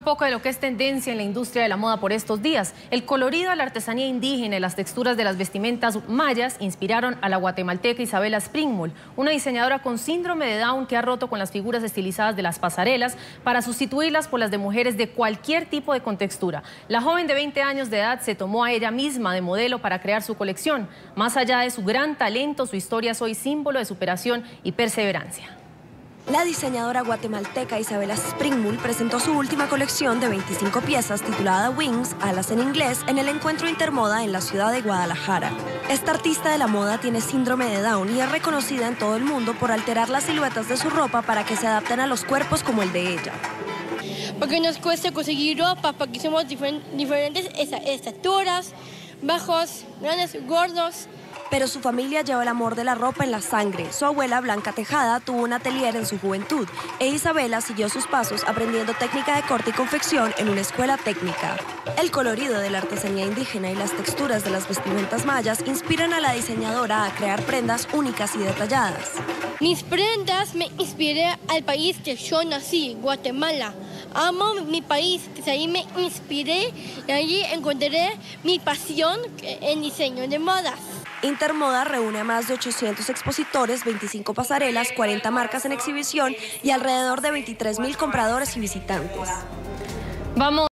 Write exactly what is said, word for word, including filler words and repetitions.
poco de lo que es tendencia en la industria de la moda por estos días. El colorido de la artesanía indígena y las texturas de las vestimentas mayas inspiraron a la guatemalteca Isabela Springmull, una diseñadora con síndrome de Down que ha roto con las figuras estilizadas de las pasarelas para sustituirlas por las de mujeres de cualquier tipo de contextura. La joven de veinte años de edad se tomó a ella misma de modelo para crear su colección. Más allá de su gran talento, su historia es hoy símbolo de superación y perseverancia. La diseñadora guatemalteca Isabela Springmull presentó su última colección de veinticinco piezas titulada Wings, alas en inglés, en el Encuentro Intermoda en la ciudad de Guadalajara. Esta artista de la moda tiene síndrome de Down y es reconocida en todo el mundo por alterar las siluetas de su ropa para que se adapten a los cuerpos como el de ella. Porque nos cuesta conseguir ropa, porque somos difer diferentes estaturas, bajos, grandes, gordos. Pero su familia lleva el amor de la ropa en la sangre. Su abuela, Blanca Tejada, tuvo un atelier en su juventud e Isabela siguió sus pasos aprendiendo técnica de corte y confección en una escuela técnica. El colorido de la artesanía indígena y las texturas de las vestimentas mayas inspiran a la diseñadora a crear prendas únicas y detalladas. Mis prendas me inspiré al país que yo nací, Guatemala. Amo mi país, que ahí me inspiré y allí encontré mi pasión en diseño de modas. Intermoda reúne a más de ochocientos expositores, veinticinco pasarelas, cuarenta marcas en exhibición y alrededor de veintitrés mil compradores y visitantes. Vamos.